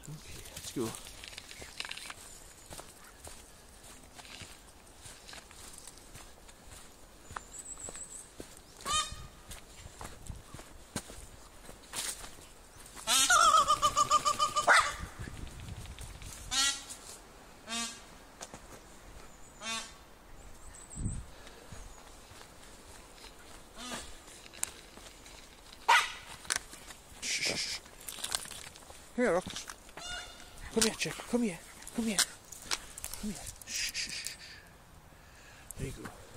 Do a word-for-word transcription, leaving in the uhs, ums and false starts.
Okay, let's go. Here, Rox. Come here, chick. Come here. Come here. Come here. Shh, shh, shh. There you go.